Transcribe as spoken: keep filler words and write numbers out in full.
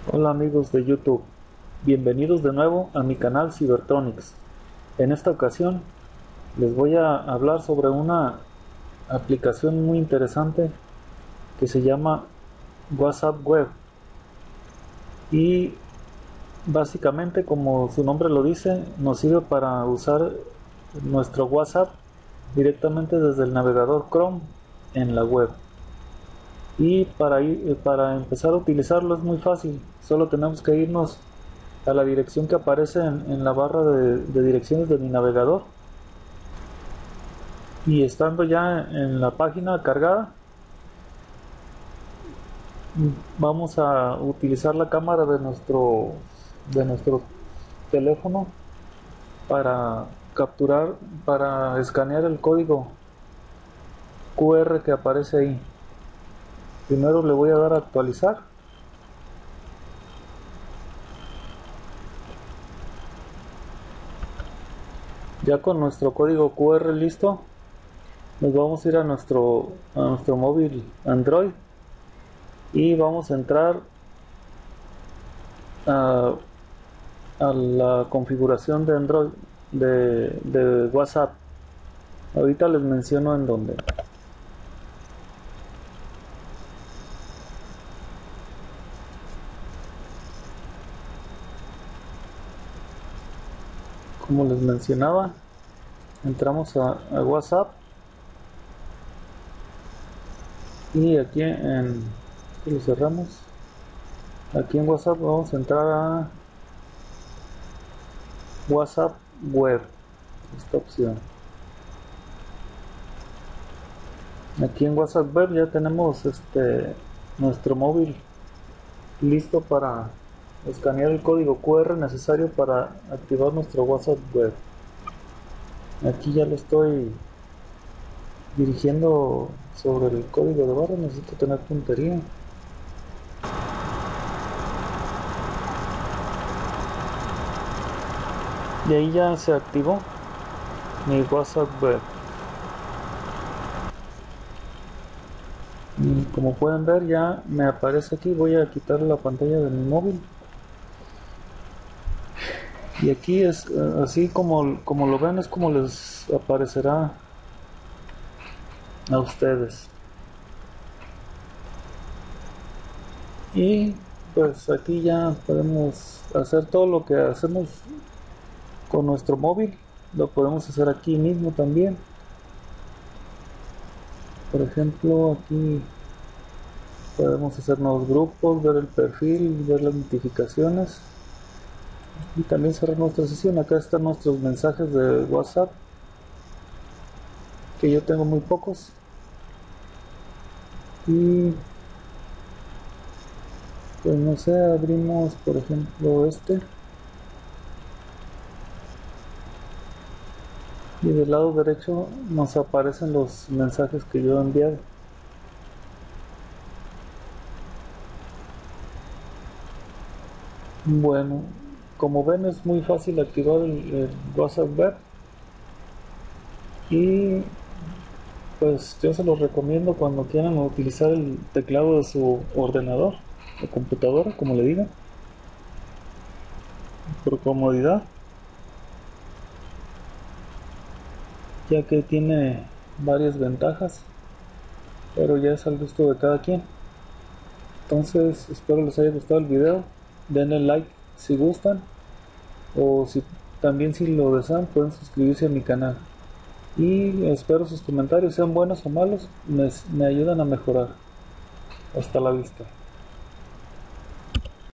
Hola amigos de YouTube, bienvenidos de nuevo a mi canal Cybertronics. En esta ocasión les voy a hablar sobre una aplicación muy interesante que se llama WhatsApp Web y básicamente, como su nombre lo dice, nos sirve para usar nuestro WhatsApp directamente desde el navegador Chrome en la web. Y para, ir, para empezar a utilizarlo es muy fácil, solo tenemos que irnos a la dirección que aparece en, en la barra de, de direcciones de mi navegador, y estando ya en la página cargada vamos a utilizar la cámara de nuestro de nuestro teléfono para capturar, para escanear el código Q R que aparece ahí. Primero le voy a dar a actualizar. Ya con nuestro código Q R listo, nos vamos a ir a nuestro a nuestro móvil Android y vamos a entrar a, a la configuración de Android de, de WhatsApp. Ahorita les menciono en dónde. Como les mencionaba, entramos a, a WhatsApp y aquí en aquí lo cerramos. Aquí en WhatsApp vamos a entrar a WhatsApp Web, esta opción. Aquí en WhatsApp Web ya tenemos este nuestro móvil listo para escanear el código Q R necesario para activar nuestro WhatsApp Web. Aquí ya lo estoy dirigiendo sobre el código de barra, necesito tener puntería. Y ahí ya se activó mi WhatsApp Web. Y como pueden ver, ya me aparece aquí. Voy a quitar la pantalla de mi móvil. Y aquí es uh, así como, como lo ven, es como les aparecerá a ustedes. Y pues aquí ya podemos hacer todo lo que hacemos con nuestro móvil, lo podemos hacer aquí mismo también. Por ejemplo, aquí podemos hacer nuevos grupos, ver el perfil, ver las notificaciones y también cerrar nuestra sesión. Acá están nuestros mensajes de WhatsApp, que yo tengo muy pocos. Y pues no sé, abrimos por ejemplo este, y del lado derecho nos aparecen los mensajes que yo he enviado. Bueno, como ven, es muy fácil activar el, el WhatsApp Web, y pues yo se los recomiendo cuando quieran utilizar el teclado de su ordenador o computadora, como le digan, por comodidad, ya que tiene varias ventajas, pero ya es al gusto de cada quien. Entonces espero les haya gustado el video, denle like si gustan, o si también si lo desean pueden suscribirse a mi canal, y espero sus comentarios, sean buenos o malos, me, me ayudan a mejorar. Hasta la vista.